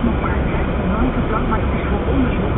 nog maar 5 minuten lang, maar het is voor onderzoek.